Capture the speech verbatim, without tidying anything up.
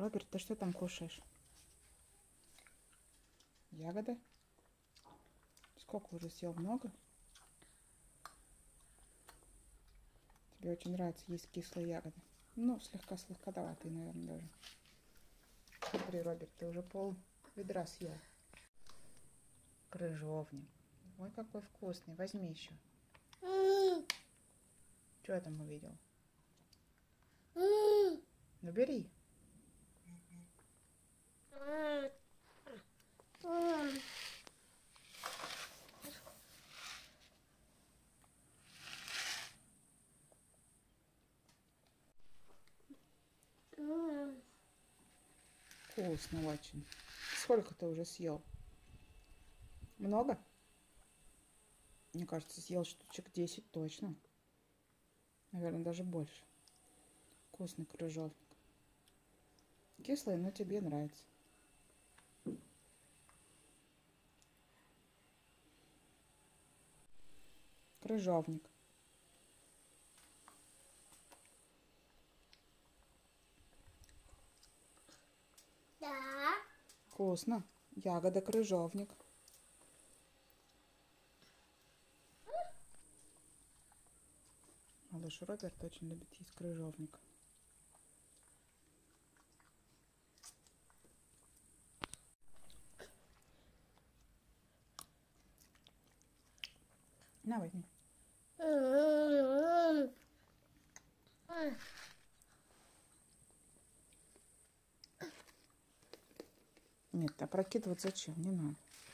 Роберт, ты что там кушаешь? Ягоды? Сколько уже съел? Много? Тебе очень нравится есть кислые ягоды. Ну, слегка сладковатые, наверное, даже. Смотри, Роберт, ты уже пол ведра съел. Крыжовник. Ой, какой вкусный. Возьми еще. Что я там увидел? Ну, бери. Вкусно очень. Сколько ты уже съел? Много? Мне кажется, съел штучек десять точно. Наверное, даже больше. Вкусный крыжовник. Кислый, но тебе нравится. Крыжовник. Да. Вкусно. Ягода крыжовник. Малыш Роберт очень любит есть крыжовник. На, возьми. Нет, опрокидывать зачем? Не надо.